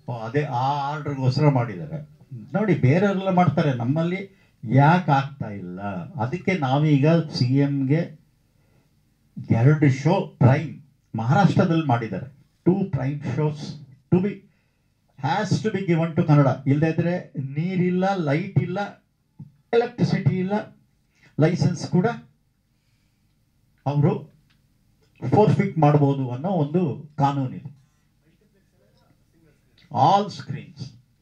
ಅದೇ ಆ ಆರ್ಡ್ರಿಗೋಸ್ಕರ ಮಾಡಿದ್ದಾರೆ ನೋಡಿ. ಬೇರೆಯವರೆಲ್ಲ ಮಾಡ್ತಾರೆ, ನಮ್ಮಲ್ಲಿ ಯಾಕೆ ಆಗ್ತಾ ಇಲ್ಲ? ಅದಕ್ಕೆ ನಾವೀಗ ಸಿ ಎಮ್ಗೆ 2 ಶೋ ಪ್ರೈಮ್ ಮಹಾರಾಷ್ಟ್ರದಲ್ಲಿ ಮಾಡಿದ್ದಾರೆ. 2 prime shows to be has to be given to Kannada. ಇಲ್ಲದಿದ್ರೆ ನೀರಿಲ್ಲ, ಲೈಟ್ ಇಲ್ಲ, ಎಲೆಕ್ಟ್ರಿಸಿಟಿ ಇಲ್ಲ, ಲೈಸೆನ್ಸ್ ಕೂಡ ಅವರು ಫೋರ್ಫಿಟ್ ಮಾಡ್ಬೋದು ಅನ್ನೋ ಒಂದು ಕಾನೂನಿದೆ. ಆಲ್ ಸ್ಕ್ರೀನ್ಸ್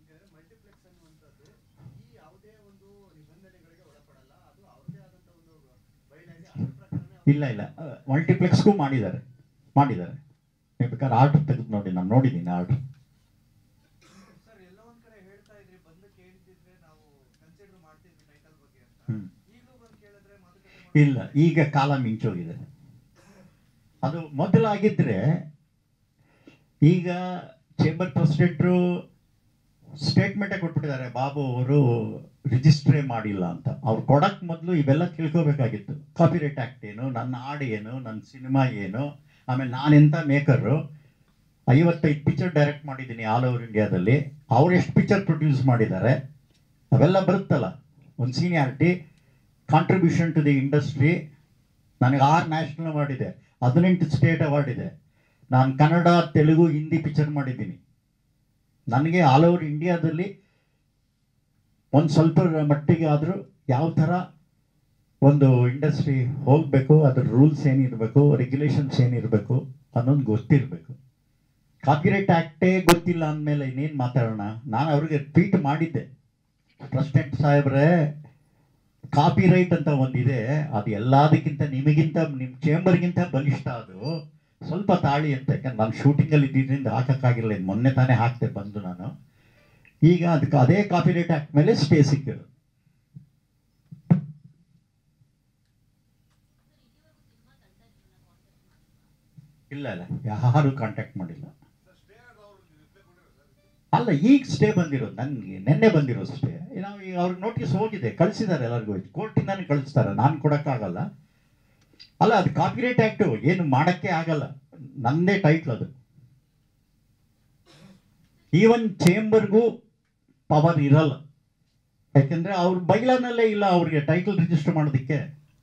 ಇಲ್ಲ ಮಲ್ಟಿಪ್ಲೆಕ್ಸ್ಗೂ ಮಾಡಿದ್ದಾರೆ. ನೀವು ಬೇಕಾದ್ರೆ ಆರ್ಡರ್ ತೆಗೆದು ನೋಡಿ, ನಾನು ನೋಡಿದ್ದೀನಿ ಆರ್ಡರ್. ಇಲ್ಲ, ಈಗ ಕಾಲ ಮಿಂಚೋಗಿದೆ. ಅದು ಮೊದಲಾಗಿದ್ದರೆ ಈಗ ಚೇಂಬರ್ ಪ್ರೆಸಿಡೆಂಟ್ರು ಸ್ಟೇಟ್ಮೆಂಟೇ ಕೊಟ್ಬಿಟ್ಟಿದ್ದಾರೆ, ಬಾಬು ಅವರು ರಿಜಿಸ್ಟ್ರೇ ಮಾಡಿಲ್ಲ ಅಂತ. ಅವ್ರು ಕೊಡಕ್ಕೆ ಮೊದಲು ಇವೆಲ್ಲ ತಿಳ್ಕೋಬೇಕಾಗಿತ್ತು. ಕಾಪಿರೈಟ್ ಆ್ಯಕ್ಟ್ ಏನು, ನನ್ನ ಹಾಡು ಏನು, ನನ್ನ ಸಿನಿಮಾ ಏನು, ಆಮೇಲೆ ನಾನೆಂಥ ಮೇಕರು. 55 ಪಿಕ್ಚರ್ ಡೈರೆಕ್ಟ್ ಮಾಡಿದ್ದೀನಿ ಆಲ್ ಓವರ್ ಇಂಡಿಯಾದಲ್ಲಿ. ಅವ್ರು ಎಷ್ಟು ಪಿಕ್ಚರ್ ಪ್ರೊಡ್ಯೂಸ್ ಮಾಡಿದ್ದಾರೆ ಅವೆಲ್ಲ ಬರುತ್ತಲ್ಲ. ಒಂದು seniority, contribution to the industry. ನನಗೆ 6 ನ್ಯಾಷನಲ್ ಅವಾರ್ಡ್ ಇದೆ, 18 ಸ್ಟೇಟ್ ಅವಾರ್ಡ್ ಇದೆ. ನಾನು ಕನ್ನಡ, ತೆಲುಗು, ಹಿಂದಿ ಪಿಕ್ಚರ್ ಮಾಡಿದ್ದೀನಿ. ನನಗೆ ಆಲ್ ಓವರ್ ಇಂಡಿಯಾದಲ್ಲಿ ಒಂದು ಸ್ವಲ್ಪ ಮಟ್ಟಿಗೆ ಆದರೂ ಯಾವ ಥರ ಒಂದು ಇಂಡಸ್ಟ್ರಿ ಹೋಗಬೇಕು, ಅದ್ರ ರೂಲ್ಸ್ ಏನಿರಬೇಕು, ರೆಗ್ಯುಲೇಷನ್ಸ್ ಏನಿರಬೇಕು ಅನ್ನೋದು ಗೊತ್ತಿರಬೇಕು. ಕಾಪಿರೈಟ್ ಆ್ಯಕ್ಟೇ ಗೊತ್ತಿಲ್ಲ ಅಂದಮೇಲೆ ಇನ್ನೇನು ಮಾತಾಡೋಣ? ನಾನು ಅವ್ರಿಗೆ ಟ್ವೀಟ್ ಮಾಡಿದ್ದೆ, ಪ್ರೆಸಿಡೆಂಟ್ ಸಾಹೇಬ್ರೆ, ಕಾಪಿರೈಟ್ ಅಂತ ಒಂದಿದೆ, ಅದು ಎಲ್ಲದಕ್ಕಿಂತ ನಿಮಗಿಂತ ನಿಮ್ಮ ಚೇಂಬರ್ಗಿಂತ ಬಲಿಷ್ಠ, ಅದು ಸ್ವಲ್ಪ ತಾಳಿ ಅಂತ. ಯಾಕಂದ್ರೆ ನಾನು ಶೂಟಿಂಗಲ್ಲಿ ಇದ್ದಿದ್ದರಿಂದ ಹಾಕೋಕ್ಕಾಗಿರಲಿಲ್ಲ. ಮೊನ್ನೆ ತಾನೇ ಹಾಕ್ತೆ ಬಂದು ನಾನು. ಈಗ ಅದಕ್ಕೆ ಅದೇ ಕಾಪಿರೈಟ್ ಆ್ಯಕ್ಟ್ ಮೇಲೆ ಸ್ಟೇ ಸಿಕ್ಕಿದ್ರು. ಇಲ್ಲ ಯಾರು ಕಾಂಟ್ಯಾಕ್ಟ್ ಮಾಡಿಲ್ಲ. ಅಲ್ಲ, ಈಗ ಸ್ಟೇ ಬಂದಿರೋದು ನನಗೆ, ನಿನ್ನೆ ಬಂದಿರೋದು ಸ್ಟೇ. ನಾವು ಈಗ ಅವ್ರಿಗೆ ನೋಟಿಸ್ ಹೋಗಿದೆ, ಕಳಿಸಿದ್ದಾರೆ ಎಲ್ಲರಿಗೂ, ಕೋರ್ಟಿಂದಾನೇ ಕಳಿಸ್ತಾರೆ, ನಾನು ಕೊಡೋಕ್ಕಾಗಲ್ಲ. ಅಲ್ಲ, ಅದು ಕಾಪಿರೈಟ್ ಆ್ಯಕ್ಟು, ಏನು ಮಾಡೋಕ್ಕೆ ಆಗಲ್ಲ, ನನ್ನದೇ ಟೈಟ್ಲ್ ಅದು. ಈವನ್ ಚೇಂಬರ್ಗೂ ಪವರ್ ಇರಲ್ಲ, ಯಾಕೆಂದರೆ ಅವ್ರ ಬೈಲಾನಲ್ಲೇ ಇಲ್ಲ ಅವ್ರಿಗೆ ಟೈಟಲ್ ರಿಜಿಸ್ಟರ್ ಮಾಡೋದಕ್ಕೆ.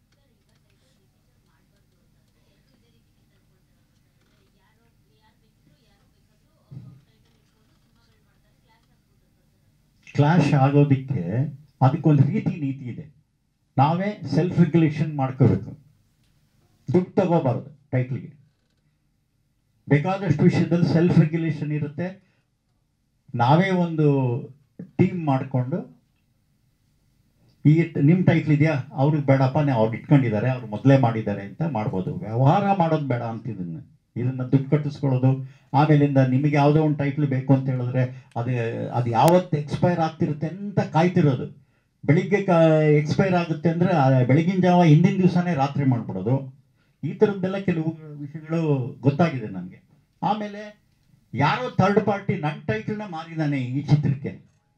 ಕ್ಲಾಶ್ ಆಗೋದಕ್ಕೆ ಅದಕ್ಕೊಂದು ನೀತಿ ಇದೆ. ನಾವೇ ಸೆಲ್ಫ್ ರೆಗ್ಯುಲೇಷನ್ ಮಾಡ್ಕೋಬೇಕು, ದುಡ್ಡು ತಗೋಬಾರ್ದು ಟೈಟ್ಲಿಗೆ. ಬೇಕಾದಷ್ಟು ವಿಷಯದಲ್ಲಿ ಸೆಲ್ಫ್ ರೆಗ್ಯುಲೇಷನ್ ಇರುತ್ತೆ. ನಾವೇ ಒಂದು ಟೀಮ್ ಮಾಡಿಕೊಂಡು, ಈ ನಿಮ್ಮ ಟೈಟ್ಲ್ ಇದೆಯಾ, ಅವ್ರಿಗೆ ಬೇಡಪ್ಪ, ಅವ್ರು ಇಟ್ಕೊಂಡಿದ್ದಾರೆ, ಅವ್ರು ಮೊದಲೇ ಮಾಡಿದ್ದಾರೆ ಅಂತ ಮಾಡ್ಬೋದು. ವ್ಯವಹಾರ ಮಾಡೋದು ಬೇಡ ಅಂತಿದ್ದೀನಿ. ಇದನ್ನು ದುಡ್ಡು ಕಟ್ಟಿಸ್ಕೊಳ್ಳೋದು, ಆಮೇಲಿಂದ ನಿಮಗೆ ಯಾವುದೋ ಒಂದು ಟೈಟ್ಲ್ ಬೇಕು ಅಂತ ಹೇಳಿದ್ರೆ ಅದು ಯಾವತ್ತು ಎಕ್ಸ್ಪೈರ್ ಆಗ್ತಿರುತ್ತೆ ಅಂತ ಕಾಯ್ತಿರೋದು. ಬೆಳಿಗ್ಗೆ ಎಕ್ಸ್ಪೈರ್ ಆಗುತ್ತೆ ಅಂದರೆ ಬೆಳಗಿನ ಜಾವ ಹಿಂದಿನ ದಿವಸನೇ ರಾತ್ರಿ ಮಾಡಿಬಿಡೋದು. ಈ ಥರದ್ದೆಲ್ಲ ಕೆಲವು ವಿಷಯಗಳು ಗೊತ್ತಾಗಿದೆ ನನಗೆ. ಆಮೇಲೆ ಯಾರೋ ಥರ್ಡ್ ಪಾರ್ಟಿ ನನ್ನ ಟೈಟಲ್ನ ಮಾರಿದ್ದಾನೆ ಈ ಚಿತ್ರಕ್ಕೆ.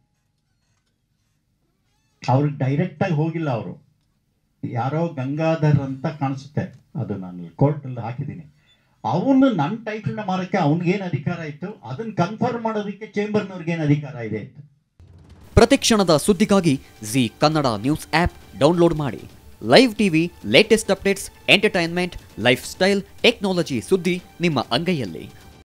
ಅವ್ರಿಗೆ ಡೈರೆಕ್ಟಾಗಿ ಹೋಗಿಲ್ಲ, ಅವರು ಯಾರೋ ಗಂಗಾಧರ್ ಅಂತ ಕಾಣಿಸುತ್ತೆ, ಅದು ನಾನು ಕೋರ್ಟಲ್ಲಿ ಹಾಕಿದ್ದೀನಿ. ಅವನು ನನ್ನ ಟೈಟಲ್ನ ಮಾರಕ್ಕೆ ಅವನಿಗೇನು ಅಧಿಕಾರ ಇತ್ತು, ಅದನ್ನು ಕನ್ಫರ್ಮ್ ಮಾಡೋದಕ್ಕೆ ಚೇಂಬರ್ನವ್ರಿಗೇನು ಅಧಿಕಾರ ಇದೆ ಅಂತ. ಪ್ರತಿಕ್ಷಣದ ಸುದ್ದಿಗಾಗಿ Zee Kannada news app download ಮಾಡಿ. Live TV, latest updates, entertainment, lifestyle, technology ಸುದ್ದಿ ನಿಮ್ಮ ಅಂಗೈಯಲ್ಲಿ.